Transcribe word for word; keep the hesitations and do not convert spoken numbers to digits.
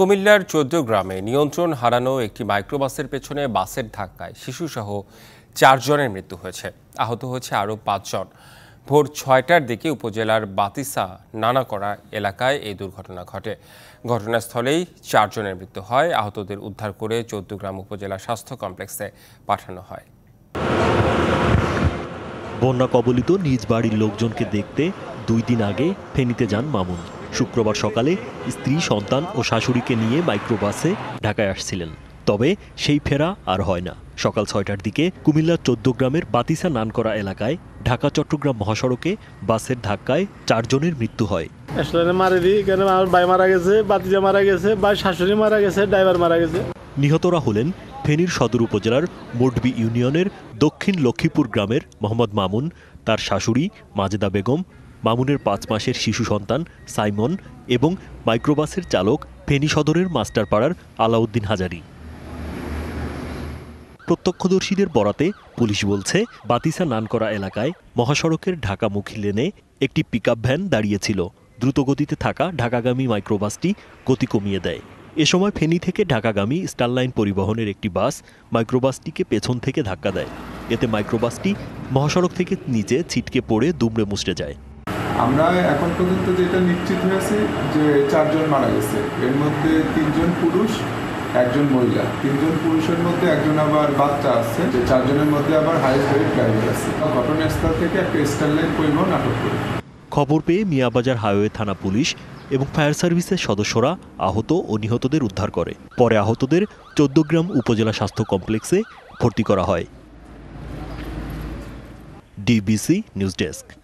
কুমিল্লার চৌদ্দগ্রামে নিয়ন্ত্রণ হারানো একটি মাইক্রোবাসের পেছনে বাসের ধাক্কায় শিশুসহ চারজনের মৃত্যু হয়েছে। আহত হয়েছে আরও পাঁচজন। ভোর ছয়টার দিকে উপজেলার বাতিসা নানাকড়া এলাকায় এই দুর্ঘটনা ঘটে। ঘটনাস্থলেই চারজনের মৃত্যু হয়। আহতদের উদ্ধার করে চৌদ্দগ্রাম উপজেলা স্বাস্থ্য কমপ্লেক্সে পাঠানো হয়। বন্যা কবলিত নিজ বাড়ির লোকজনকে দেখতে দুই দিন আগে ফেনীতে যান মামুন। শুক্রবার সকালে স্ত্রী, সন্তান ও শাশুড়িকে নিয়ে মাইক্রোবাসে ঢাকায় আসছিলেন। তবে সেই ফেরা আর হয় না। সকাল ছয়টার দিকে কুমিল্লার চৌদ্দগ্রামের বাতিসা নানকরা এলাকায় ঢাকা চট্টগ্রাম মহাসড়কে বাসের ধাক্কায় চারজনের মৃত্যু হয়। নিহতরা হলেন ফেনীর সদর উপজেলার মোটবি ইউনিয়নের দক্ষিণ লক্ষ্মীপুর গ্রামের মোহাম্মদ মামুন, তার শাশুড়ি মাজেদা বেগম, মামুনের পাঁচ মাসের শিশু সন্তান সাইমন এবং মাইক্রোবাসের চালক ফেনী সদরের মাস্টারপাড়ার আলাউদ্দিন হাজারি। প্রত্যক্ষদর্শীদের বরাতে পুলিশ বলছে, বাতিসা নানকরা এলাকায় মহাসড়কের ঢাকামুখী লেনে একটি পিকআপ ভ্যান দাঁড়িয়েছিল। দ্রুতগতিতে থাকা ঢাকাগামী মাইক্রোবাসটি গতি কমিয়ে দেয়। এ সময় ফেনী থেকে ঢাকাগামী স্টারলাইন পরিবহনের একটি বাস মাইক্রোবাসটিকে পেছন থেকে ধাক্কা দেয়। এতে মাইক্রোবাসটি মহাসড়ক থেকে নিচে ছিটকে পড়ে দুমড়ে মুচড়ে যায়। আমরা এখন পর্যন্ত যেটা নিশ্চিত হয়েছে যে চারজন মারা গেছে। এর মধ্যে তিনজন পুরুষ, একজন মহিলা। তিনজন পুরুষের মধ্যে একজন আবার বাচ্চা আছে। যে চারজনের মধ্যে আবার হাই ওয়েট ড্রাইভার আছে। ঘটনাস্থল থেকে একটা স্টারলাইন পরিবহন আটক করে। খবর পেয়ে মিয়াবাজার হাইওয়ে থানা পুলিশ এবং ফায়ার সার্ভিসের সদস্যরা আহত ও নিহতদের উদ্ধার করে। পরে আহতদের চৌদ্দগ্রাম উপজেলা স্বাস্থ্য কমপ্লেক্সে ভর্তি করা হয়। DBC news desk.